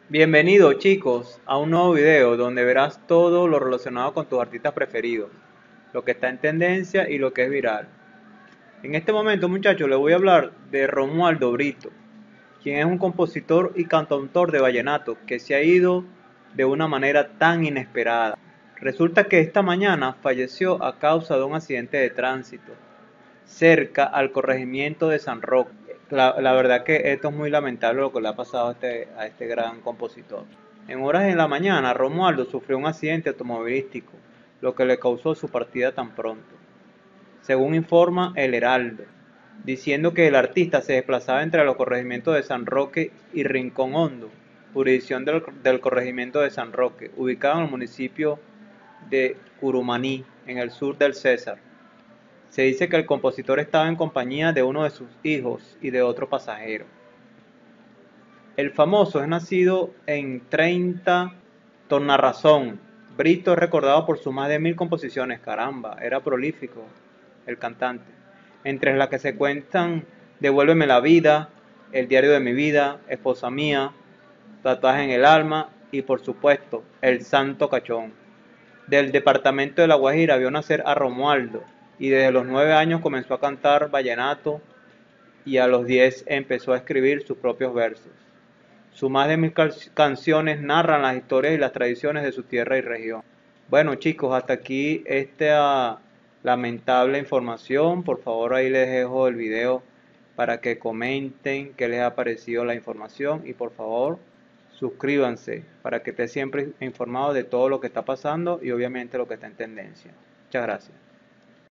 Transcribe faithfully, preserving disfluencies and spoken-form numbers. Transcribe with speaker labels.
Speaker 1: Bienvenidos chicos a un nuevo video donde verás todo lo relacionado con tus artistas preferidos, lo que está en tendencia y lo que es viral. En este momento, muchachos, les voy a hablar de Romualdo Brito, quien es un compositor y cantautor de vallenato que se ha ido de una manera tan inesperada. Resulta que esta mañana falleció a causa de un accidente de tránsito cerca al corregimiento de San Roque. La, la verdad que esto es muy lamentable lo que le ha pasado a este, a este gran compositor. En horas de la mañana, Romualdo sufrió un accidente automovilístico, lo que le causó su partida tan pronto, según informa El Heraldo, diciendo que el artista se desplazaba entre los corregimientos de San Roque y Rincón Hondo, jurisdicción del, del corregimiento de San Roque, ubicado en el municipio de Curumaní, en el sur del Cesar. Se dice que el compositor estaba en compañía de uno de sus hijos y de otro pasajero. El famoso es nacido en treinta Tornarrazón. Brito es recordado por sus más de mil composiciones. Caramba, era prolífico el cantante. Entre las que se cuentan Devuélveme la vida, El diario de mi vida, Esposa mía, Tatuaje en el alma y por supuesto El santo cachón. Del departamento de La Guajira vio nacer a Romualdo y desde los nueve años comenzó a cantar vallenato y a los diez empezó a escribir sus propios versos. Sus más de mil canciones narran las historias y las tradiciones de su tierra y región. Bueno chicos, hasta aquí esta lamentable información. Por favor, ahí les dejo el video para que comenten qué les ha parecido la información y por favor suscríbanse para que esté siempre informado de todo lo que está pasando y obviamente lo que está en tendencia. Muchas gracias.